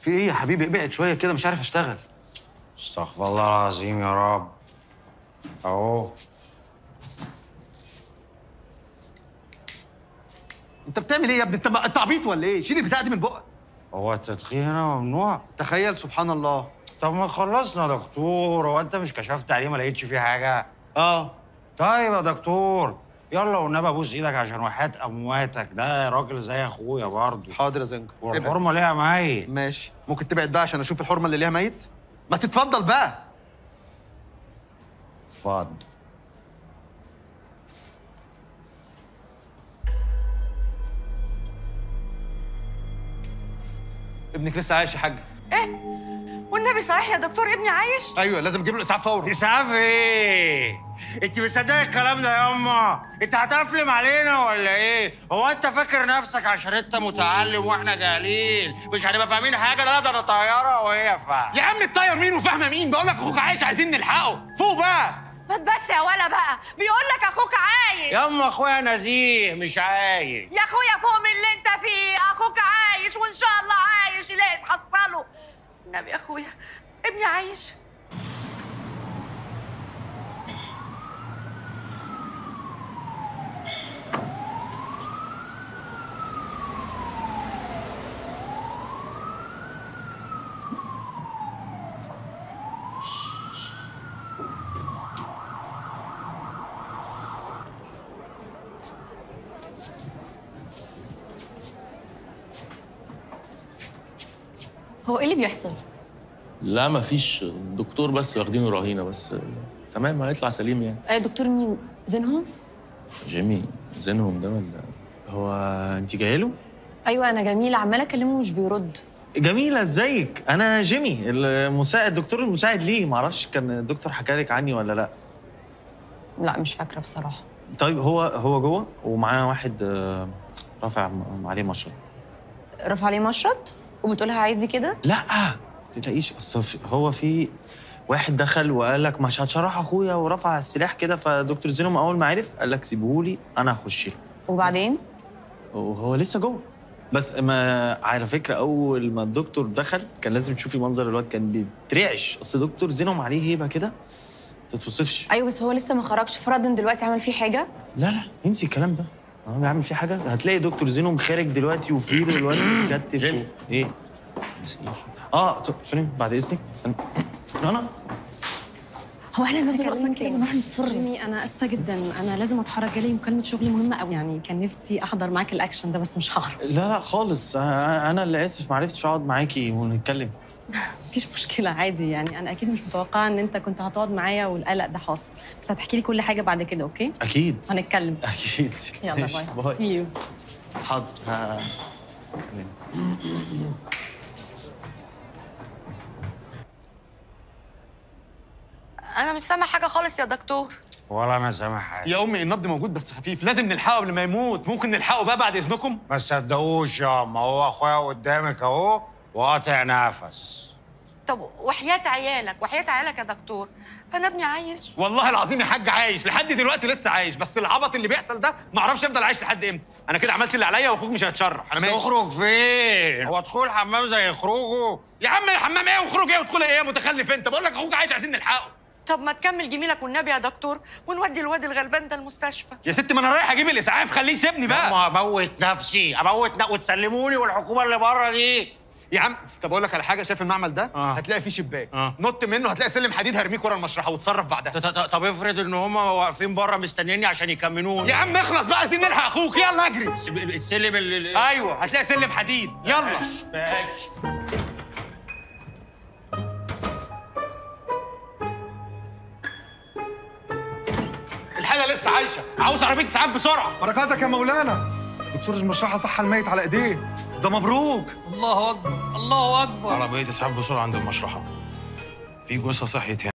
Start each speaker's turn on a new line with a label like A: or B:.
A: في ايه يا حبيبي؟ ابعد شويه كده، مش عارف اشتغل.
B: استغفر الله العظيم يا رب. اهو.
A: انت بتعمل ايه يا ابني؟ انت عبيط ولا ايه؟ شيل البتاع دي من بقك.
B: هو التدخين هنا ممنوع؟
A: تخيل، سبحان الله.
B: طب ما خلصنا يا دكتور، هو انت مش كشفت عليه ما لقيتش فيه حاجه؟
A: اه.
B: طيب يا دكتور، يلا والنبي ابوس ايدك عشان وحياة امواتك، ده راجل زي اخويا برضه.
A: حاضر يا زنجر.
B: والحرمه ليها ميت.
A: ماشي، ممكن تبعد بقى عشان اشوف الحرمه اللي ليها ميت؟ ما تتفضل بقى.
B: اتفضل.
A: ابنك لسه عايش يا حاج.
C: ايه؟ والنبي صحيح يا دكتور ابني عايش؟
A: ايوه، لازم اجيب له اسعاف فوري.
B: اسعاف ايه؟ انت مصدقه الكلام ده يا اما؟ انت هتقفلم علينا ولا ايه؟ هو انت فاكر نفسك عشان انت متعلم واحنا جاهلين مش هنبقى فاهمين حاجه؟ ده ده انا طياره وهي فاهم.
A: يا عم الطير مين وفاهمه مين؟ بقول لك اخوك عايش، عايزين نلحقه. فوق بقى.
C: ما تبس يا ولا بقى، بيقول لك اخوك عايش.
B: يا اما اخويا نزيه مش عايش.
C: يا اخويا فوق من اللي انت فيه، اخوك عايش وان شاء الله عايش يلاقي تحصله. النبي يا اخويا ابني عايش.
D: هو ايه اللي بيحصل؟
E: لا مفيش، الدكتور بس واخدينه رهينه بس. تمام هيطلع سليم يعني.
D: ايه دكتور مين؟ زينهم؟
E: جيمي زينهم ده ولا؟
F: هو انت جايه له؟
D: ايوه انا جميله، عماله اكلمه مش بيرد.
F: جميله ازيك؟ انا جيمي المساعد، الدكتور المساعد ليه، معرفش كان الدكتور حكى لك عني ولا لا.
D: لا مش فاكره بصراحه.
F: طيب هو جوه ومعاه واحد رافع عليه مشرط.
D: رفع عليه مشرط وبتقولها عادي كده؟
F: لا ما تلاقيش، اصل هو في واحد دخل وقال لك مش هتشرح اخويا ورفع السلاح كده، فدكتور زينهم اول ما عرف قال لك سيبهولي انا هخش له.
D: وبعدين؟
F: وهو لسه جوه. بس ما على فكره اول ما الدكتور دخل كان لازم تشوفي منظر الواد، كان بيترعش، اصل دكتور زينهم عليه هيبه كده ما تتوصفش.
D: ايوه بس هو لسه ما خرجش، فرضا دلوقتي عمل فيه حاجه؟
F: لا انسي الكلام ده، هو بيعمل فيه حاجه؟ هتلاقي دكتور زينهم خارج دلوقتي وفي ايده الواد متكتف ايه؟ بس ثانية بعد اذنك ثانية. انا
G: هو احنا نفضل واقفين كده ونروح نتفرج؟ جيمي انا اسفه جدا، انا لازم اتحرك، جالي مكالمه شغل مهمه قوي، يعني كان نفسي احضر معاك الاكشن ده بس مش هعرف.
F: لا خالص، انا اللي اسف ما عرفتش اقعد معاكي ونتكلم.
G: مفيش مشكله عادي، يعني انا اكيد مش متوقعه ان انت كنت هتقعد معايا والقلق ده حاصل، بس هتحكي لي كل حاجه بعد كده اوكي؟
F: اكيد
G: هنتكلم.
F: اكيد.
G: يلا باي. سي يو.
F: حاضر.
C: انا مش سامع حاجه خالص يا دكتور.
B: ولا انا سامع حاجه.
A: يا امي النبض موجود بس خفيف، لازم نلحقه قبل ما يموت. ممكن نلحقه بقى بعد اذنكم؟
B: ما تصدقوش يا اما، هو اخويا قدامك اهو وقاطع نفس.
C: طب وحياه عيالك يا دكتور، انا ابني عايش.
A: والله العظيم يا حاج عايش لحد دلوقتي، لسه عايش، بس العبط اللي بيحصل ده ما اعرفش افضل عايش لحد امتى. انا كده عملت اللي عليا واخوك مش هيتشرح. انا ماشي.
B: تخرج فين؟ هو دخول الحمام زي خروجه؟
A: يا عم الحمام ايه وخروج ايه ودخول ايه يا متخلف انت؟ بقول لك اخوك عايش عايزين نلحقه.
C: طب ما تكمل جميلك والنبي يا دكتور ونودي الواد الغلبان ده المستشفى.
A: يا ست ما انا رايح اجيب الاسعاف، خليه يسيبني بقى.
B: ما اموت نفسي وتسلموني والحكومه اللي بره دي.
A: يا عم طب اقول لك على حاجه، شايف المعمل ده؟ هتلاقي فيه شباك. نط منه هتلاقي سلم حديد هرميك ورا المشرحه وتصرف بعدها.
B: طب افرض ان هم واقفين بره مستنيني عشان يكملوني.
A: يا عم اخلص بقى، عايزين نلحق اخوك، يلا اجري.
B: السلم
A: ايوه هتلاقي سلم حديد، يلا.
B: ماشي.
A: الحاله لسه عايشه، عاوز عربيه اسعاف بسرعه.
H: بركاتك يا مولانا، دكتور المشرحه صح الميت على ايديه، ده مبروك.
I: الله اكبر الله اكبر.
J: عربية اسعاف بسرعة عند المشرحة، في جثة صحيت هنا.